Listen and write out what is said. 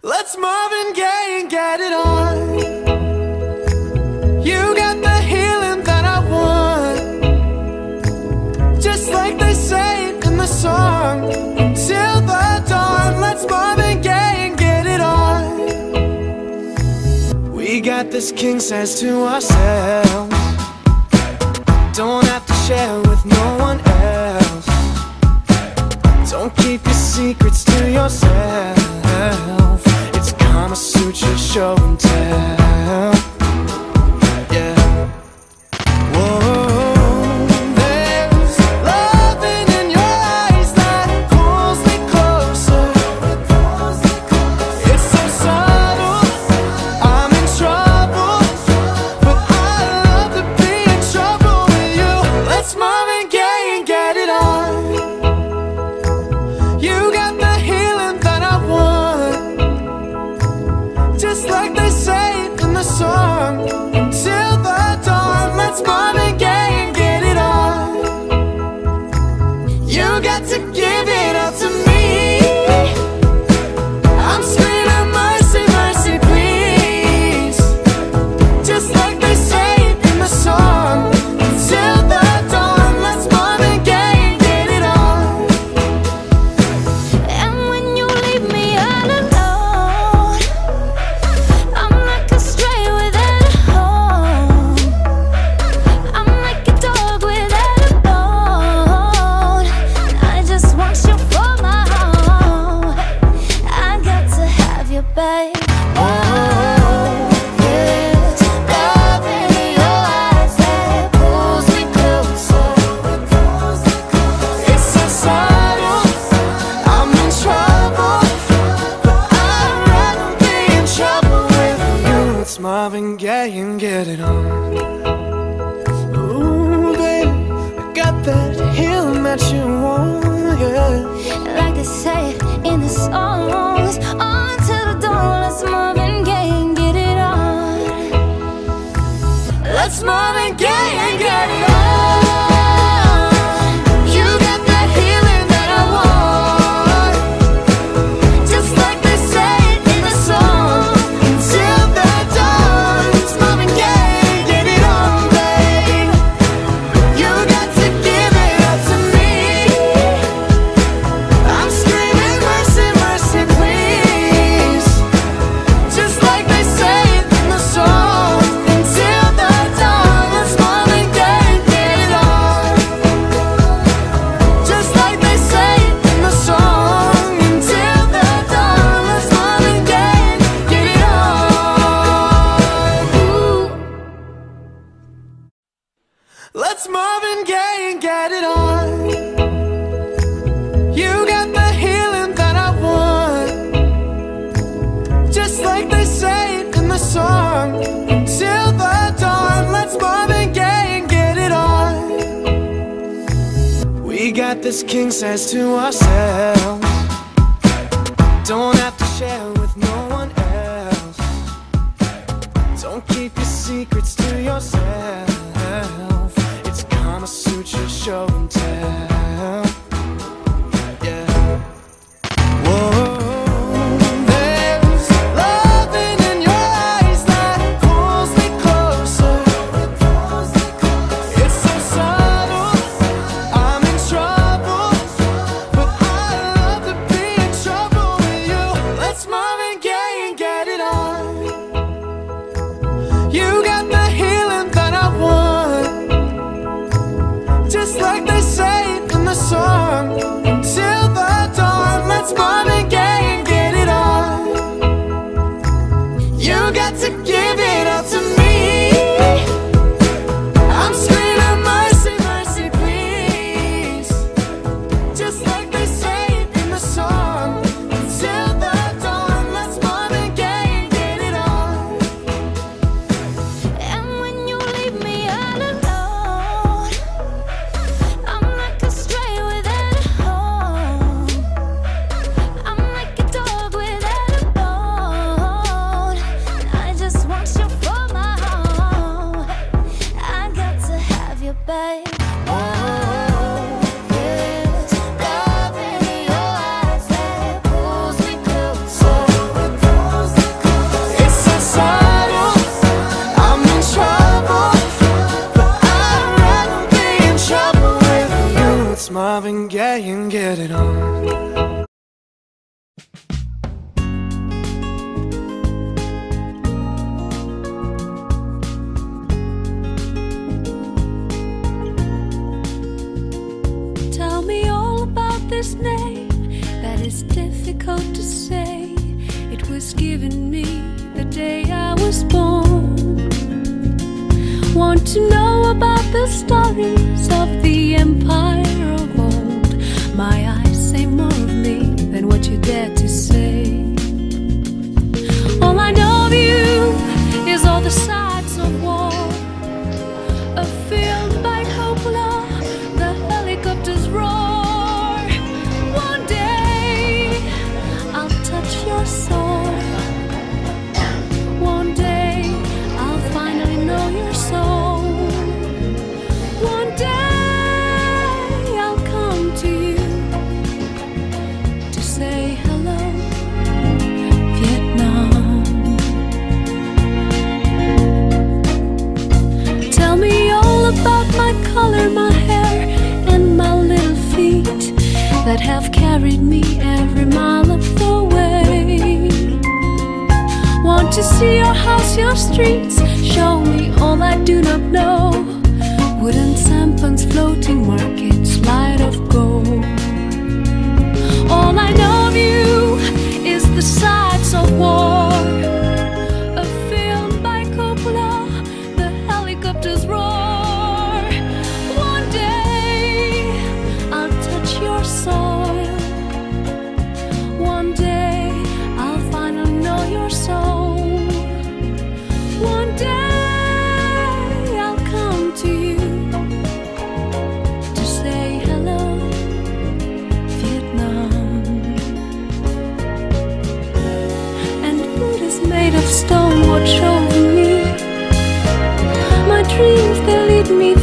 Let's Marvin Gaye and get it on. You got the healing that I want, just like they say in the song. Till the dawn, let's Marvin Gaye and get it on. We got this king size to ourselves, don't have to share with no one else. Don't keep your secrets to yourself. It's Kama Sutra show and tell. Yeah. Whoa, there's loving in your eyes that pulls me closer. It's so subtle, I'm in trouble, but I love to be in trouble with you. Let's Marvin Gaye and get it on. You got the healing that I want, just like they say in the song. Till the dawn, let's Marvin Gaye and get it on. You got to give it up to me. I'm screaming mercy, mercy, please, just like they say in the song. Till the dawn, let's Marvin Gaye and get it on. And when you leave me all alone, I'm like a stray without a home. I'm like a dog without a bone. I just want you for my own. I got to have you, babe. Oh, there's love in your eyes that pulls me closer. It's so subtle, I'm in trouble, but I'd rather be in trouble with you. Let's Marvin Gaye and get it on. Ooh, baby, I got that healing that you want, yeah. Like they say in the songs, on to the dawn, let's Marvin Gaye and get it on. Let's Marvin Gaye and get it on. You got the healing that I want, just like they say in the song. Till the dawn, let's Marvin Gaye and get it on, babe. You got to give it up to me. I'm screaming mercy, mercy, please, just like they say in the song. Till the dawn, let's Marvin Gaye and get it on, just like they say in the song. Till the dawn, let's Marvin Gaye and get it on. Ooh. Let's Marvin Gaye and get it on. You got the healing that I want, just like they say in the song. Till the dawn, let's Marvin Gaye and get it on. We got this king size to ourselves, don't have to share with no one else. Don't keep your secrets to yourself. It's Kama Sutra show and tell. Yeah. Whoa, there's loving in your eyes that pulls me closer. It's so subtle, I'm in trouble, but I love to be in trouble with you. Let's Marvin Gaye and get it on. You got the healing that I want, just like they say in the song. Till the dawn, let's Marvin Gaye and get it on. You got to give it up to me. I'm screaming mercy, mercy, please, just like they say in the song. Till the dawn, let's Marvin Gaye and get it on. And when you leave me all alone, I'm like a stray without a home. It's difficult to say. It was given me the day I was born. Want to know about the stories of the empire of old? My eyes say more of me than what you dare to say. All I know of you is all the sides of war, a field by Coppola, the helicopters roar. One day I'll touch your soul. One day I'll finally know your soul. One day I'll come to you to say hello, Vietnam. Tell me all about my color, my hair, and my little feet that have carried me every mile of the way. Want to see your house, your streets, show me all I do not know. Wooden sampans, floating markets, light of gold. All I know of you is the sides of war, a film by Coppola, the helicopters roar. One day I'll touch your soil. One day I'll finally know your soul. One day I'll come to you to say hello, Vietnam. And Buddha's made of stone watch over me. My dreams, they lead me